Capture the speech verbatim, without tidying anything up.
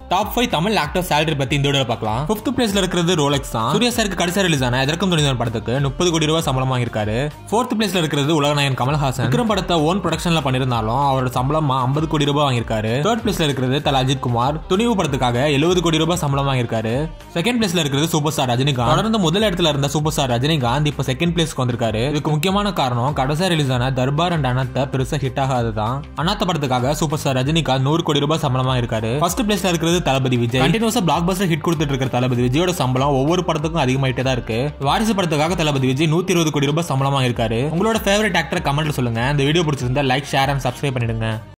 Top five Tamil actor salary பத்தி இந்த வீடியோல பார்க்கலாம். ஃபிஃப்த் பிளேஸ்ல இருக்கிறது ரோலெக்ஸ் தான். சூர்யா சாருக்கு கடைசியா ரிலீஸ் ஆன எதற்கும் துணிந்தவன் படத்துக்கு முப்பது கோடி ரூபாய் சம்பளம் வாங்கியிருக்காரு. ஃபோர்த் பிளேஸ்ல இருக்கிறது உலகநாயகன் கமல்ஹாசன். விக்ரம் படத்தை ஓன் ப்ரொடக்ஷன்ல பண்ணிருந்தாலும் அவரோட சம்பளம் ஐம்பது கோடி ரூபாய் வாங்கியிருக்காரு. தேர்ட் பிளேஸ்ல இருக்கிறது தல அஜித் குமார். துணிவு படத்துக்காக எழுபது கோடி ரூபாய் சம்பளம் வாங்கியிருக்காரு. செகண்ட் பிளேஸ்ல இருக்கிறது சூப்பர் ஸ்டார் ரஜினிகாந்த். தொடர்ந்து முதல் இடத்துல இருந்த சூப்பர் ஸ்டார் ரஜினிகாந்த் இப்ப செகண்ட் பிளேஸ்க்கு வந்திருக்காரு. இதுக்கு முக்கியமான காரணம் கடைசியா ரிலீஸ் ஆன தர்பார் அண்ட் அனாத்த பெருசா ஹிட் ஆகாதுதான். அனாத்த படத்துக்காக சூப்பர் ஸ்டார் ரஜினிகாந்த் நூறு கோடி ரூபாய் சம்பளம் வாங்கியிருக்காரு. ஃபர்ஸ்ட் பிளேஸ்ல இருக்கிறது தளபதி விஜய். கண்டினியூஸா பிளாக் பஸ்டர் ஹிட் கொடுத்துட்டு இருக்கிற தளபதி விஜயோட சம்பளம் ஒவ்வொரு படத்துக்கும் அதிகமாயிட்டே தான் இருக்கு. வாரிசு படத்துக்காக தளபதி விஜய் நூத்தி இருபது கோடி ரூபாய் சம்பளம் வாங்கியிருக்காரு. உங்களோட ஃபேவரட் ஆக்டர் கமெண்ட்ல சொல்லுங்க. இந்த வீடியோ பிடிச்சிருந்தா லைக், ஷேர் அண்ட் சப்ஸ்கிரைப் பண்ணிடுங்க.